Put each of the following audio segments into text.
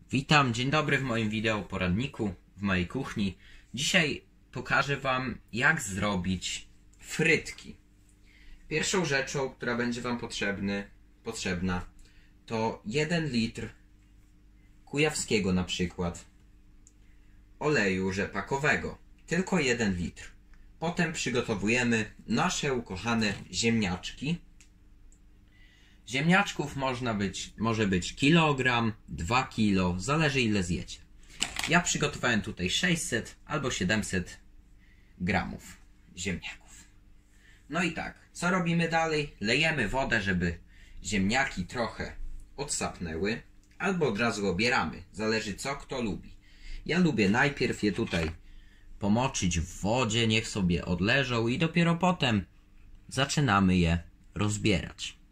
Witam, dzień dobry w moim wideo poradniku, w mojej kuchni. Dzisiaj pokażę Wam, jak zrobić frytki. Pierwszą rzeczą, która będzie Wam potrzebna, to 1 litr kujawskiego na przykład oleju rzepakowego. Tylko 1 litr. Potem przygotowujemy nasze ukochane ziemniaczki. Ziemniaczków może być kilogram, 2 kilo, zależy ile zjecie. Ja przygotowałem tutaj 600 albo 700 gramów ziemniaków. No i tak, co robimy dalej? Lejemy wodę, żeby ziemniaki trochę odsapnęły, albo od razu obieramy, zależy co kto lubi. Ja lubię najpierw je tutaj pomoczyć w wodzie, niech sobie odleżą i dopiero potem zaczynamy je rozbierać.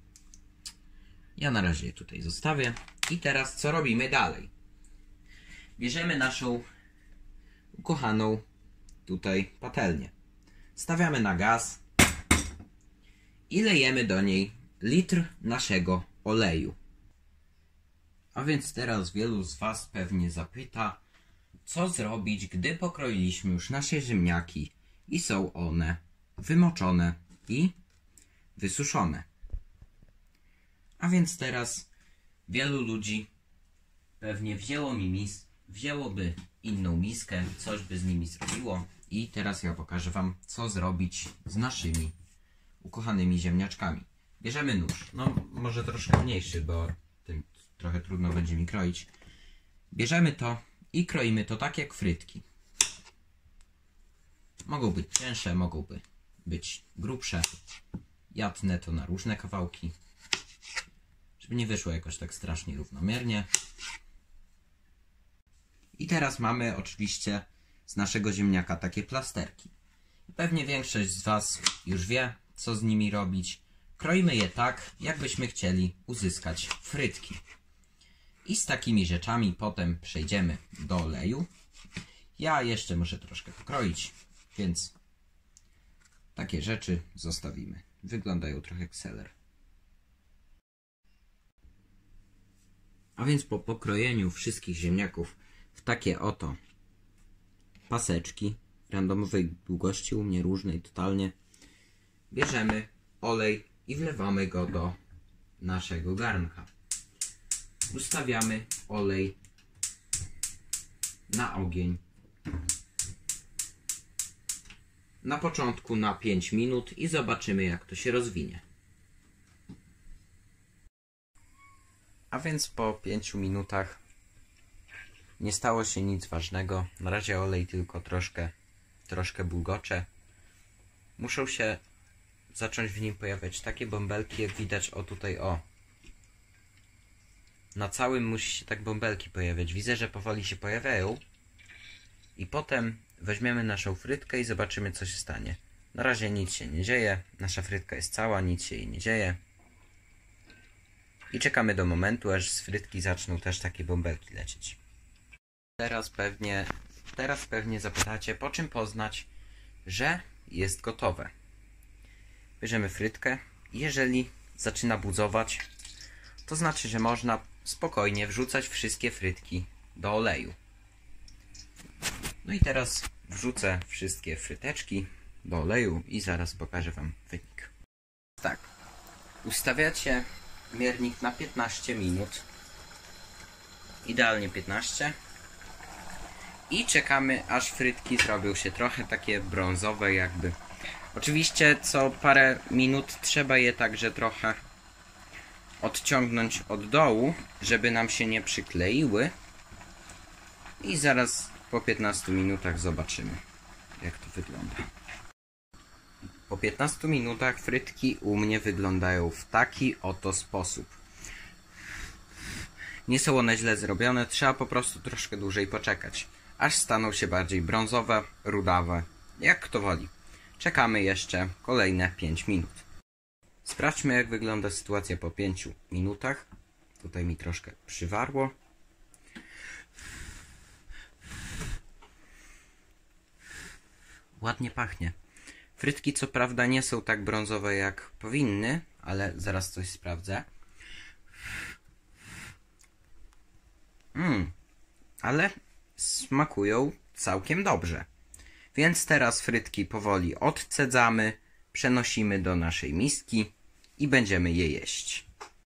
Ja na razie je tutaj zostawię. I teraz co robimy dalej? Bierzemy naszą ukochaną tutaj patelnię. Stawiamy na gaz i lejemy do niej litr naszego oleju. A więc teraz wielu z Was pewnie zapyta, co zrobić, gdy pokroiliśmy już nasze ziemniaki i są one wymoczone i wysuszone. A więc teraz wielu ludzi pewnie wzięłoby inną miskę, coś by z nimi zrobiło. I teraz ja pokażę Wam, co zrobić z naszymi ukochanymi ziemniaczkami. Bierzemy nóż, no może troszkę mniejszy, bo tym trochę trudno będzie mi kroić. Bierzemy to i kroimy to tak jak frytki. Mogą być cięższe, mogą być grubsze. Ja tnę to na różne kawałki, żeby nie wyszło jakoś tak strasznie równomiernie. I teraz mamy oczywiście z naszego ziemniaka takie plasterki. Pewnie większość z Was już wie, co z nimi robić. Kroimy je tak, jakbyśmy chcieli uzyskać frytki. I z takimi rzeczami potem przejdziemy do oleju. Ja jeszcze muszę troszkę pokroić, więc takie rzeczy zostawimy. Wyglądają trochę jak seler. A więc po pokrojeniu wszystkich ziemniaków w takie oto paseczki randomowej długości, u mnie różnej totalnie, bierzemy olej i wlewamy go do naszego garnka. Ustawiamy olej na ogień. Na początku na 5 minut i zobaczymy, jak to się rozwinie. A więc po 5 minutach nie stało się nic ważnego. Na razie olej tylko troszkę bulgocze. Muszą się zacząć w nim pojawiać takie bąbelki, jak widać tutaj o. Na całym musi się tak bąbelki pojawiać. Widzę, że powoli się pojawiają. I potem weźmiemy naszą frytkę i zobaczymy, co się stanie. Na razie nic się nie dzieje. Nasza frytka jest cała, nic się jej nie dzieje. I czekamy do momentu, aż z frytki zaczną też takie bąbelki lecieć. Teraz pewnie zapytacie, po czym poznać, że jest gotowe. Bierzemy frytkę i jeżeli zaczyna buzować, to znaczy, że można spokojnie wrzucać wszystkie frytki do oleju. No i teraz wrzucę wszystkie fryteczki do oleju i zaraz pokażę Wam wynik. Tak, ustawiacie miernik na 15 minut, idealnie 15, i czekamy, aż frytki zrobią się trochę takie brązowe jakby. Oczywiście co parę minut trzeba je także trochę odciągnąć od dołu, żeby nam się nie przykleiły, i zaraz po 15 minutach zobaczymy, jak to wygląda. Po 15 minutach frytki u mnie wyglądają w taki oto sposób. Nie są one źle zrobione, trzeba po prostu troszkę dłużej poczekać, aż staną się bardziej brązowe, rudawe, jak kto woli. Czekamy jeszcze kolejne 5 minut. Sprawdźmy, jak wygląda sytuacja po 5 minutach. Tutaj mi troszkę przywarło. Ładnie pachnie. Frytki co prawda nie są tak brązowe jak powinny, ale zaraz coś sprawdzę. ale smakują całkiem dobrze. Więc teraz frytki powoli odcedzamy, przenosimy do naszej miski i będziemy je jeść.